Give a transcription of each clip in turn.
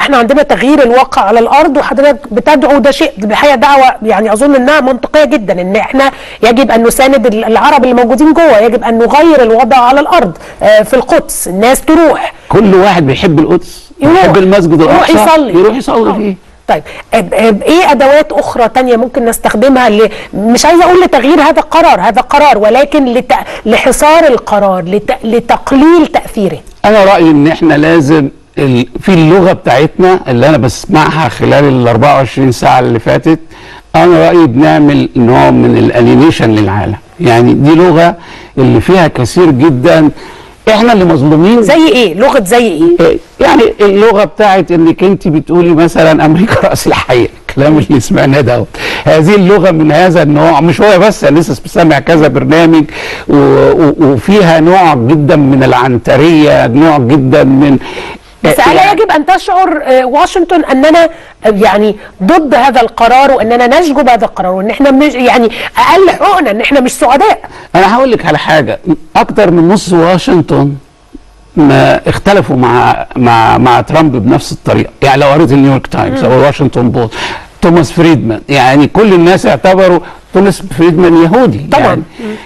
احنا عندنا تغيير الواقع على الارض، وحضرتك بتدعو ده شيء بالحقيقه دعوه يعني اظن انها منطقيه جدا، ان احنا يجب ان نساند العرب اللي موجودين جوه، يجب ان نغير الوضع على الارض في القدس، الناس تروح، كل واحد بيحب القدس، يحب المسجد يروح الاقصى يروح يصلي فيه. طيب ايه ادوات اخرى تانية ممكن نستخدمها مش عايزه اقول لتغيير هذا القرار، هذا قرار، ولكن لحصار القرار، لتقليل تاثيره؟ انا رايي ان احنا لازم في اللغه بتاعتنا اللي انا بسمعها خلال ال 24 ساعه اللي فاتت، انا رايي بنعمل نوع من الالينيشن للعالم. يعني دي لغه اللي فيها كثير جدا احنا اللي مظلومين. زي ايه؟ لغه زي ايه؟ يعني اللغه بتاعت انك انت بتقولي مثلا امريكا راس الحقيقه، الكلام اللي سمعناه دوت، هذه اللغه من هذا النوع. مش هو بس، انا لسه سامع كذا برنامج وفيها نوع جدا من العنتريه، نوع جدا من بس ألا يجب أن تشعر واشنطن أننا يعني ضد هذا القرار، وأننا نشجب هذا القرار، وأن احنا مش يعني أقل حقوقنا، أن احنا مش سعداء؟ أنا هقول لك على حاجة، أكتر من نص واشنطن ما اختلفوا مع ترامب بنفس الطريقة. يعني لو قريت النيويورك تايمز أو الواشنطن بوست، توماس فريدمان، يعني كل الناس اعتبروا توماس فريدمان يهودي طبعا.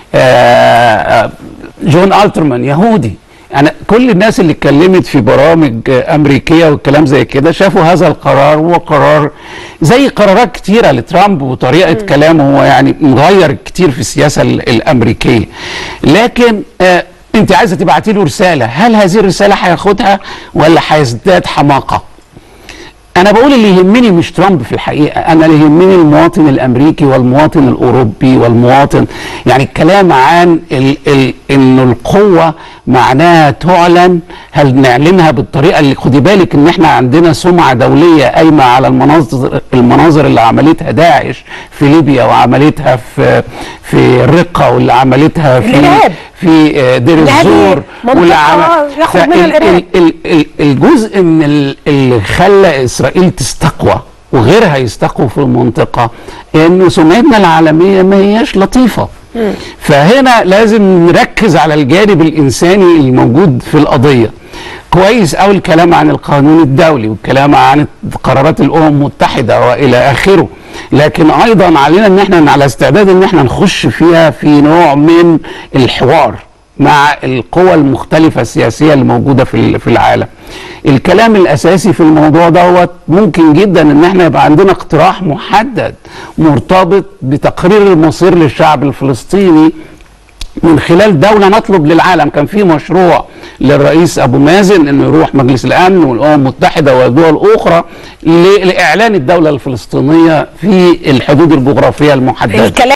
يعني جون ألترمان يهودي. يعني كل الناس اللي اتكلمت في برامج امريكيه والكلام زي كده شافوا هذا القرار هو قرار زي قرارات كتيره لترامب، وطريقه كلامه هو يعني مغير كتير في السياسه الامريكيه. لكن انت عايزه تبعتي له رساله، هل هذه الرساله هياخدها ولا هيزداد حماقه؟ أنا بقول اللي يهمني مش ترامب في الحقيقة، أنا اللي يهمني المواطن الأمريكي والمواطن الأوروبي والمواطن. يعني الكلام عن إنه القوة معناها تعلن، هل نعلنها بالطريقة اللي خدي بالك إن إحنا عندنا سمعة دولية قايمة على المناظر اللي عملتها داعش في ليبيا، وعملتها في الرقة، واللي عملتها في دير الزور، ياخد منها الإرهاب. الجزء من اللي خلى إسرائيل تستقوى وغيرها يستقوى في المنطقة إنه سمعتنا العالمية ما هياش لطيفة. فهنا لازم نركز على الجانب الإنساني الموجود في القضية. كويس أوي الكلام عن القانون الدولي والكلام عن قرارات الأمم المتحدة وإلى آخره، لكن أيضا علينا إن احنا على استعداد إن احنا نخش فيها في نوع من الحوار مع القوى المختلفة السياسية اللي موجودة في العالم. الكلام الأساسي في الموضوع دوت ممكن جدا إن احنا يبقى عندنا اقتراح محدد مرتبط بتقرير المصير للشعب الفلسطيني من خلال دولة نطلب للعالم. كان في مشروع للرئيس أبو مازن إنه يروح مجلس الأمن والأمم المتحدة ودول أخرى لإعلان الدولة الفلسطينية في الحدود الجغرافية المحددة.